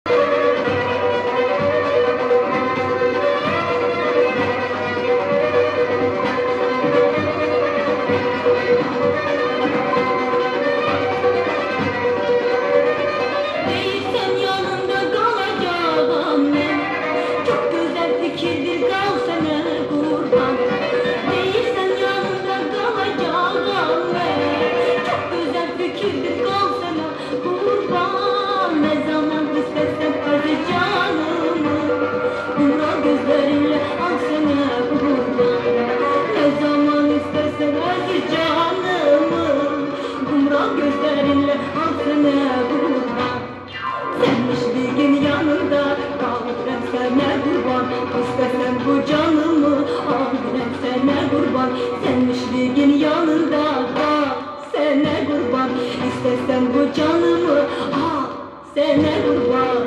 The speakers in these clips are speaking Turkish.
Senmişliğin yanında kal, sene kurban. İstesem bu canımı al, sene kurban.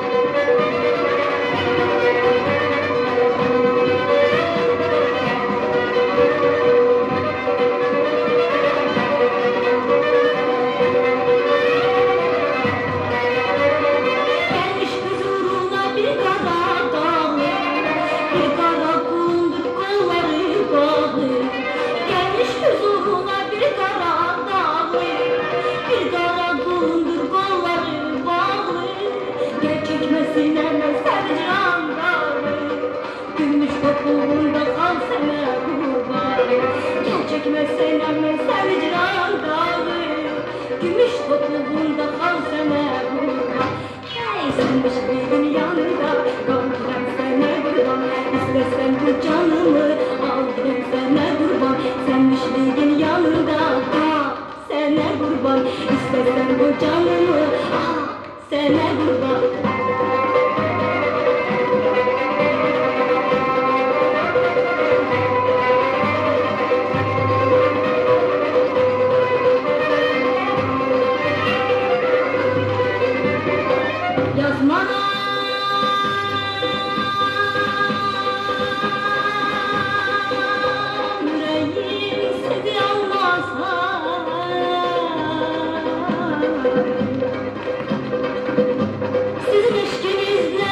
Gelmiş huzuruna bir kara dağlı, bir kara kundur kolları bağlı. Gelmiş huzuruna bir kara dağlı, bir kara kundur kolları bağlı. Gel çekmesin hemen sercan dağı, gümüş topuğunda kal sene kurban. Gel çekmesin hemen sercan dağı, gümüş topuğunda kal sene kurban. Hey senmişliğin yanında kal sene kurban. İstesem bu canımı al sene kurban. Senmişliğin yanında kal sene kurban. İstesem bu canımı al sene kurban. Yazmana yüreğim sizi almazsa, sizin eşkinizle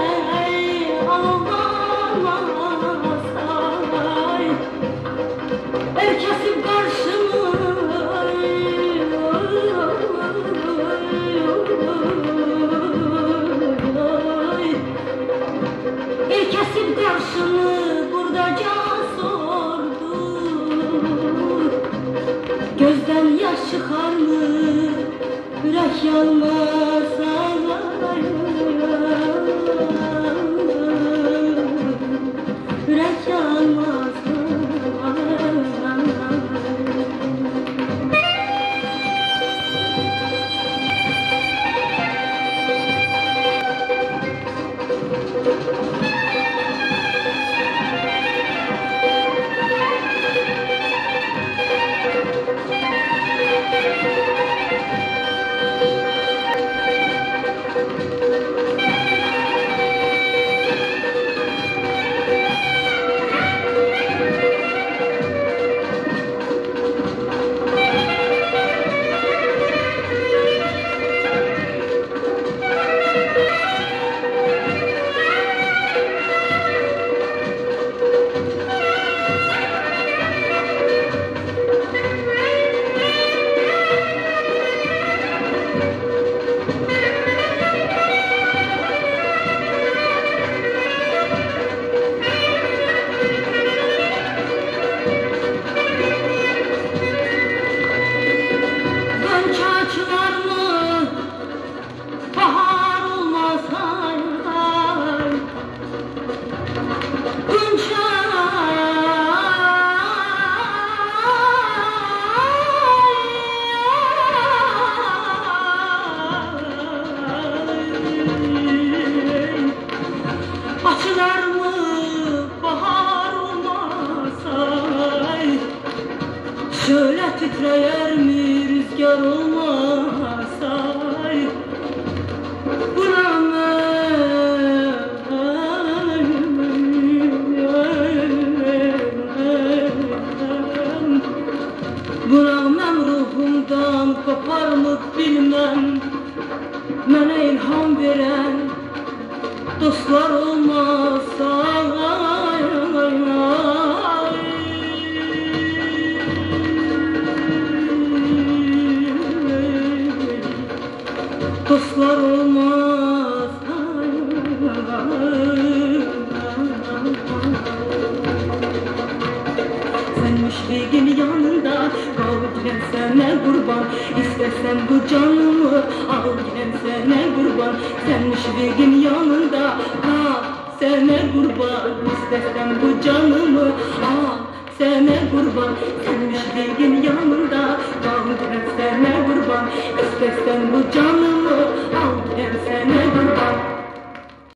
alınmazsa, herkesin karşımı kesim karşımı buradaca sordu. Gözden yaş çıkar mı, yürek yanmazsa, yürek yanmazsa. Açılar mı bahar olmasay, şöyle titreyer mi rüzgar olmasay? Buramam ruhumdan kopar mı bilmem, mənə ilham verən dostlar olmazsa dostlar olmaz. Sen müşrikin yanında kal giden sana kurban. İstersen bu canımı al giden sana kurban. Sen müşrikin yanında kal sana kurban. İstersen bu canımı al sana kurban. Sen müşrikin yanında kal giden sana kurban. İstersen bu canımı